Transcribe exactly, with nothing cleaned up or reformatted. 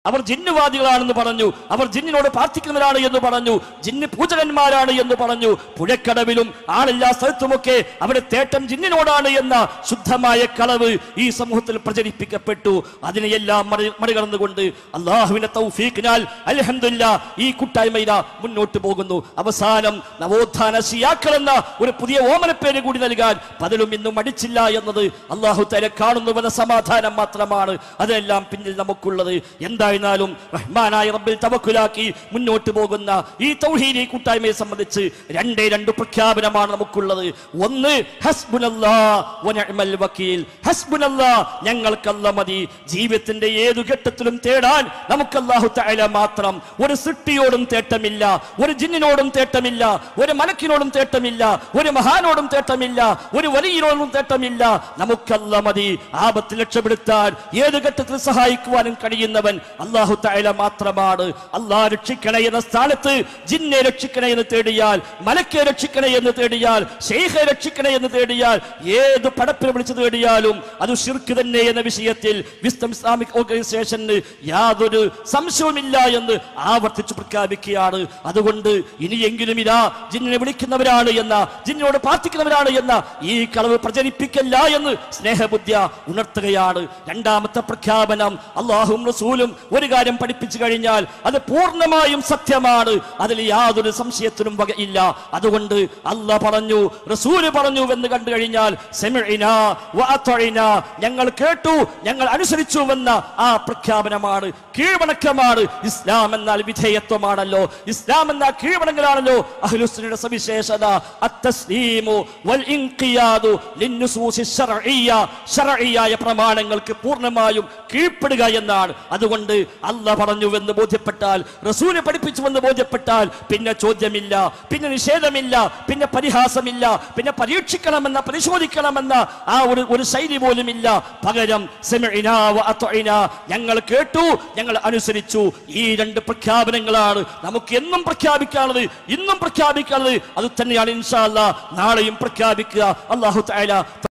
അവർ ജിന്നുവാദികളാണെന്ന് പറഞ്ഞു, അവർ ജിന്നിനോട് പ്രാർത്ഥിക്കുന്നവരാണ് എന്ന് പറഞ്ഞു, ജിന്ന് പൂജകന്മാരാണ് എന്ന് പറഞ്ഞു. പുഴക്കടവിലും ആളില്ലാ സ്ഥലത്തുമൊക്കെ അവിടെ തേട്ടം ജിന്നിനോടാണ് എന്ന ശുദ്ധമായ കളവ് ഈ സമൂഹത്തിൽ പ്രചരിപ്പിക്കപ്പെട്ടു. അതിനെയെല്ലാം മറി മറികടന്നുകൊണ്ട് അള്ളാഹുവിന്റെ തൗഫീഖിനാൽ അൽഹംദുലില്ലാ ഈ കൂട്ടായ്മ മുന്നോട്ട് പോകുന്നു. അവസാനം നവോത്ഥാന ശിയാക്കൾ എന്ന ഒരു പുതിയ ഓമനപ്പേര് കൂടി നൽകാൻ പലരും ഇന്നും മടിച്ചില്ല എന്നത് അള്ളാഹു തആല കാണുന്നുവെന്ന സമാധാനം മാത്രമാണ് അതെല്ലാം പിന്നിൽ നമുക്കുള്ളത്. എന്താ ാലും റഹ്മാനായ റബ്ബിൽ തവക്കുലാക്കി മുന്നോട്ട് പോകുന്ന ഈ തൗഹീദി കൂട്ടായ്മയെ സംബന്ധിച്ച് രണ്ടേ രണ്ട് പ്രഖ്യാപനമാണ് നമുക്കുള്ളത്. ഒന്ന്, ഹസ്ബുനല്ലാഹ് വനിഅ്മൽ വകീൽ. ഹസ്ബുനല്ലാഹ്, ഞങ്ങൾക്ക് അല്ലാഹ് മതി. ജീവിതത്തിന്റെ ഏതു ഘട്ടത്തിലും തേടാൻ നമുക്ക് അല്ലാഹു തആല മാത്രം. ഒരു സൃഷ്ടിയോടും തേട്ടമില്ല, ഒരു ജിന്നിനോടും തേട്ടമില്ല, ഒരു മലക്കിനോടും തേട്ടമില്ല, ഒരു മഹാനോടും തേട്ടമില്ല, ഒരു വലിയനോടും തേട്ടമില്ല. നമുക്ക് അല്ലാഹ് മതി. ആപത്തിൽ രക്ഷപ്പെടുത്താൻ ഏത് ഘട്ടത്തിൽ സഹായിക്കുവാനും കഴിയുന്നവൻ അല്ലാഹു തആല മാത്രമാണ്. അല്ലാഹ് രക്ഷിക്കണേ എന്ന സ്ഥാനത്ത് ജിന്നെ രക്ഷിക്കണേ എന്ന് തേടിയാൽ, മലക്കെ രക്ഷിക്കണേ എന്ന് തേടിയാൽ, ശൈഖെ രക്ഷിക്കണേ എന്ന് തേടിയാൽ, ഏത് പടപ്പിനെ വിളിച്ചു തേടിയാലും അത് ശിർക്ക് തന്നെ എന്ന വിഷയത്തിൽ വിസ്ഡം ഇസ്ലാമിക് ഓർഗനൈസേഷന് യാതൊരു സംശയവുമില്ല എന്ന് ആവർത്തിച്ചു പ്രഖ്യാപിക്കുകയാണ്. അതുകൊണ്ട് ഇനിയെങ്കിലും ഇതാ ജിന്നിനെ വിളിക്കുന്നവരാണ് എന്ന, ജിന്നിനോട് പ്രാർത്ഥിക്കുന്നവരാണ് എന്ന ഈ കളവ് പ്രചരിപ്പിക്കല്ല എന്ന് സ്നേഹബുദ്ധിയ ഉണർത്തുകയാണ്. രണ്ടാമത്തെ പ്രഖ്യാപനം, അല്ലാഹുവും റസൂലും ഒരു കാര്യം പഠിപ്പിച്ചു കഴിഞ്ഞാൽ അത് പൂർണ്ണമായും സത്യമാണ്, അതിൽ യാതൊരു സംശയത്തിനും വകയില്ല. അതുകൊണ്ട് അല്ലാഹ് പറഞ്ഞു, റസൂല് പറഞ്ഞു എന്ന് കണ്ടു കഴിഞ്ഞാൽ സമിഅനാ വഅതഅനാ, ഞങ്ങൾ കേട്ടു, ഞങ്ങൾ അനുസരിച്ചു എന്ന ആ പ്രഖ്യാപനമാണ്, കീഴ്വണക്കമാണ്. ഇസ്ലാം എന്നാൽ വിധേയത്വമാണല്ലോ, ഇസ്ലാം എന്നാൽ കീഴ്വണങ്ങലാണല്ലോ. അഹ്ലുസുന്നയുടെ സവിശേഷത അത്തസ്ലീമു വൽ ഇൻഖിയാദു ലിന്നുസൂസി ശർഇയ്യ, ശർഇയ്യായ പ്രമാണങ്ങൾക്ക് പൂർണ്ണമായും കീഴ്പ്പെടുക എന്നാണ്. അതുകൊണ്ട് അല്ലാഹ് പറഞ്ഞുവെന്ന് ബോധ്യപ്പെട്ടാൽ, റസൂല് പഠിപ്പിച്ചുവെന്ന് ബോധ്യപ്പെട്ടാൽ പിന്നെ ചോദ്യമില്ല, പിന്നെ നിഷേധമില്ല, പിന്നെ പരിഹാസമില്ല, പിന്നെ പരീക്ഷിക്കണമെന്ന പരിശോധിക്കണമെന്ന ആ ഒരു ഒരു ശൈലി പോലും ഇല്ല. പകരം സമിഅനാ വഅതഅനാ, ഞങ്ങൾ കേട്ടു, ഞങ്ങൾ അനുസരിച്ചു. ഈ രണ്ട് പ്രഖ്യാപനങ്ങളാണ് നമുക്ക് എന്നും പ്രഖ്യാപിക്കാനുള്ളത്, ഇന്നും പ്രഖ്യാപിക്കാനുള്ളത്. അത് തന്നെയാണ് ഇൻഷാ അല്ലാഹ് നാളെയും പ്രഖ്യാപിക്കുക. അല്ലാഹു തആല